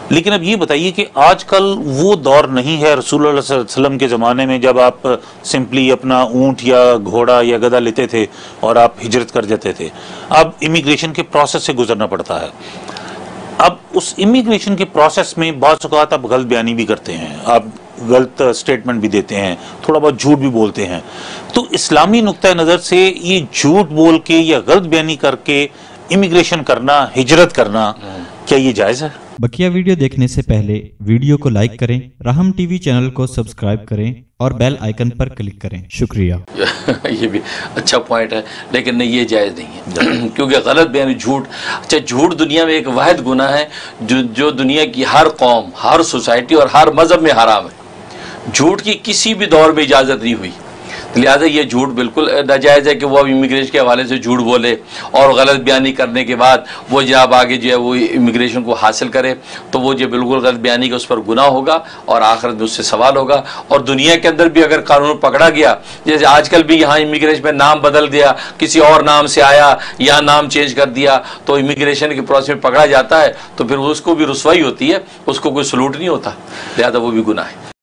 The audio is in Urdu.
لیکن اب یہ بتائیے کہ آج کل وہ دور نہیں ہے رسول اللہ صلی اللہ علیہ وسلم کے زمانے میں جب آپ سمپلی اپنا اونٹ یا گھوڑا یا گدھا لیتے تھے اور آپ ہجرت کر جاتے تھے. اب امیگریشن کے پروسیس سے گزرنا پڑتا ہے. اب اس امیگریشن کے پروسیس میں بعض اوقات آپ غلط بیانی بھی کرتے ہیں, آپ غلط سٹیٹمنٹ بھی دیتے ہیں, تھوڑا بہت جھوٹ بھی بولتے ہیں. تو اسلامی نقطہ نظر سے یہ جھوٹ بول کے یا غلط بیانی کر کے امیگریشن کرنا, ہجرت کرنا, کیا یہ جائز ہے؟ بقیہ ویڈیو دیکھنے سے پہلے ویڈیو کو لائک کریں, راہم ٹی وی چینل کو سبسکرائب کریں اور بیل آئیکن پر کلک کریں. شکریہ. یہ بھی اچھا پوائنٹ ہے, لیکن نہیں, یہ جائز نہیں ہے کیونکہ غلط بیان, جھوٹ. اچھا, جھوٹ دنیا میں ایک واحد گناہ ہے جو دنیا کی ہر قوم, ہر سوسائٹی اور ہر مذہب میں حرام ہے. جھوٹ کی کسی بھی دور میں اجازت نہیں ہوئی, لہٰذا یہ جھوٹ بالکل ناجائز ہے کہ وہ اب امیگریشن کے حوالے سے جھوٹ بولے اور غلط بیانی کرنے کے بعد وہ جب آگے جو ہے وہ امیگریشن کو حاصل کرے تو وہ جو بالکل غلط بیانی کا اس پر گناہ ہوگا اور آخرت میں اس سے سوال ہوگا. اور دنیا کے اندر بھی اگر قانون پکڑا گیا, جیسے آج کل بھی یہاں امیگریشن میں نام بدل دیا, کسی اور نام سے آیا, یہاں نام چینج کر دیا, تو امیگریشن کے پروسیس میں پکڑا جاتا ہے تو پھر اس کو بھی رسوائی ہوتی ہے, اس کو کوئی سلوٹ نہیں ہوتا, لہٰذا وہ بھی گناہ ہے.